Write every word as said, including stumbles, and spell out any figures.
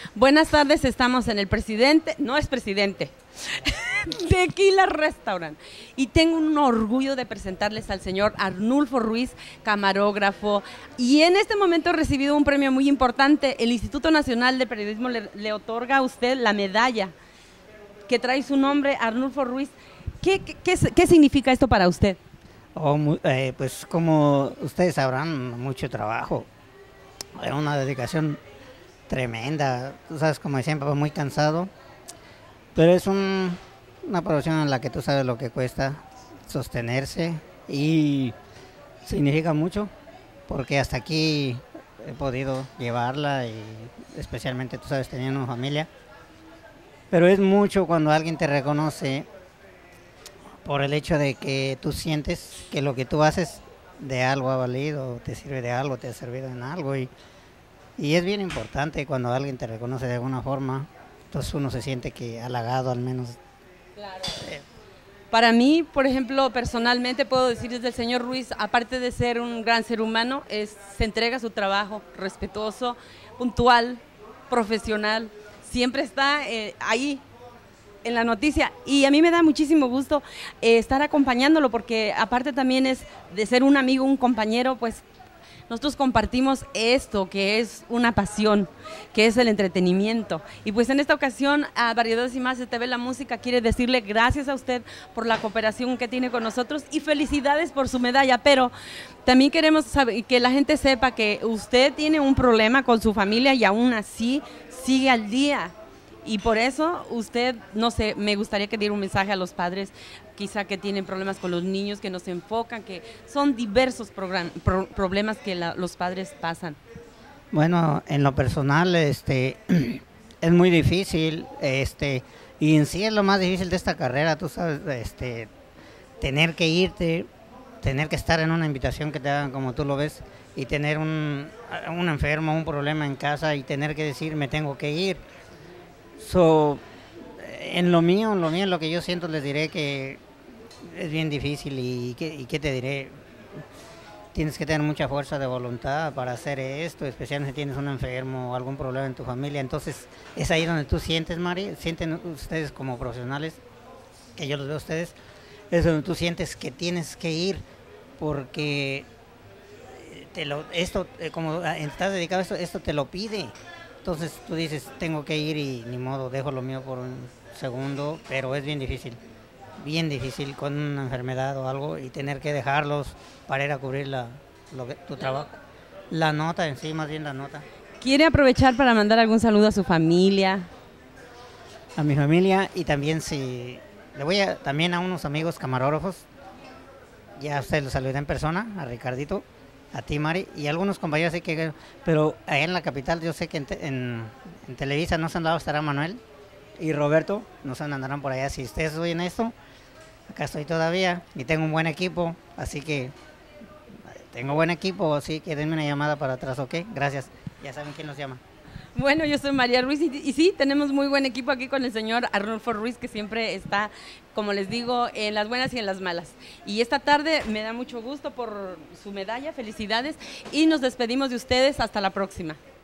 Buenas tardes, estamos en el presidente, no es presidente, Tequila Restaurant. Y tengo un orgullo de presentarles al señor Arnulfo Ruiz, camarógrafo. Y en este momento ha recibido un premio muy importante. El Instituto Nacional de Periodismo le, le otorga a usted la medalla que trae su nombre, Arnulfo Ruiz. ¿Qué, qué, qué, qué significa esto para usted? Oh, eh, pues como ustedes sabrán, mucho trabajo, una dedicación tremenda, tú sabes, como siempre, muy cansado, pero es un, una profesión en la que tú sabes lo que cuesta sostenerse y significa mucho, porque hasta aquí he podido llevarla y especialmente, tú sabes, teniendo una familia, pero es mucho cuando alguien te reconoce por el hecho de que tú sientes que lo que tú haces de algo ha valido, te sirve de algo, te ha servido en algo y, y es bien importante cuando alguien te reconoce de alguna forma, entonces uno se siente que halagado al menos. Claro. Eh. Para mí, por ejemplo, personalmente puedo decir desde el señor Ruiz, aparte de ser un gran ser humano, es, se entrega a su trabajo, respetuoso, puntual, profesional, siempre está eh, ahí en la noticia, y a mí me da muchísimo gusto eh, estar acompañándolo, porque aparte también es de ser un amigo, un compañero, pues nosotros compartimos esto que es una pasión, que es el entretenimiento. Y pues en esta ocasión a Variedades y Más de T V La Música quiere decirle gracias a usted por la cooperación que tiene con nosotros y felicidades por su medalla, pero también queremos saber, que la gente sepa que usted tiene un problema con su familia y aún así sigue al día. Y por eso usted, no sé, me gustaría que diera un mensaje a los padres, quizá que tienen problemas con los niños, que no se enfocan, que son diversos pro problemas que la, los padres pasan. Bueno, en lo personal, este, es muy difícil, este, y en sí es lo más difícil de esta carrera, tú sabes, este, tener que irte, tener que estar en una invitación que te hagan como tú lo ves, y tener un, un enfermo, un problema en casa, y tener que decir, me tengo que ir. So, en lo mío, en lo mío, en lo que yo siento, les diré que es bien difícil y que, y que te diré, tienes que tener mucha fuerza de voluntad para hacer esto, especialmente si tienes un enfermo o algún problema en tu familia. Entonces, es ahí donde tú sientes, Mari, sienten ustedes como profesionales, que yo los veo a ustedes, es donde tú sientes que tienes que ir, porque te lo, esto, como estás dedicado a esto, esto te lo pide. Entonces tú dices, tengo que ir y ni modo, dejo lo mío por un segundo, pero es bien difícil, bien difícil con una enfermedad o algo y tener que dejarlos para ir a cubrir la, lo que, tu trabajo. La nota en sí, más bien la nota. ¿Quiere aprovechar para mandar algún saludo a su familia? A mi familia y también si, le voy a, también a unos amigos camarógrafos, ya ustedes los saludaré en persona, a Ricardito, a ti, Mari, y algunos compañeros, así que, pero allá en la capital yo sé que en, te, en, en Televisa no se andaba, estará Manuel y Roberto, no se andarán por allá. Si ustedes oyen esto, acá estoy todavía y tengo un buen equipo, así que tengo buen equipo, así que denme una llamada para atrás, ¿ok? Gracias, ya saben quién nos llama. Bueno, yo soy María Ruiz y, y sí, tenemos muy buen equipo aquí con el señor Arnulfo Ruiz, que siempre está, como les digo, en las buenas y en las malas. Y esta tarde me da mucho gusto por su medalla, felicidades, y nos despedimos de ustedes hasta la próxima.